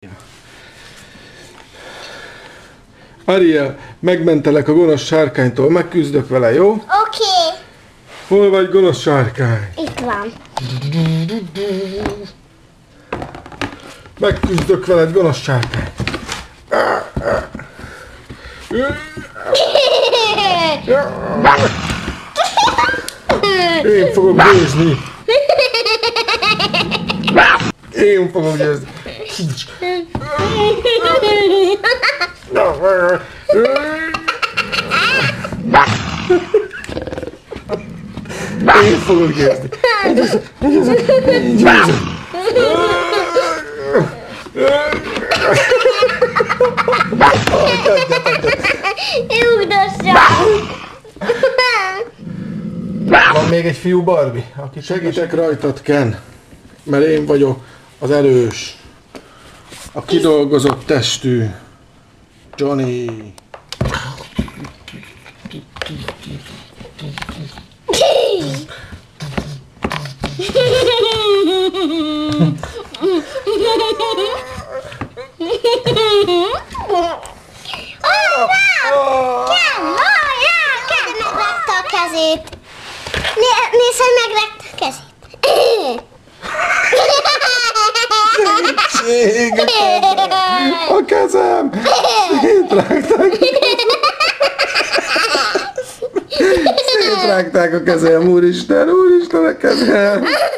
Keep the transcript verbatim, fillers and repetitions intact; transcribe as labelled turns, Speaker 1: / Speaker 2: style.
Speaker 1: Ariel, megmentelek a gonosz sárkánytól, megküzdök vele, jó?
Speaker 2: Oké. Okay.
Speaker 1: Hol vagy, gonosz sárkány?
Speaker 2: Itt van.
Speaker 1: Megküzdök veled, gonosz sárkány. Én fogok győzni. Én fogok győzni. Én fogok győzni. Én győzöm. Van még egy fiú Barbie, aki segítek rajtad, Ken, mert én vagyok az erős, a kidolgozott testű Johnny.
Speaker 2: Nézd, hogy megrakta a kezét.
Speaker 1: A kezem! Szétrágták! Szétrágták a kezem, úristen, úristen a kezem!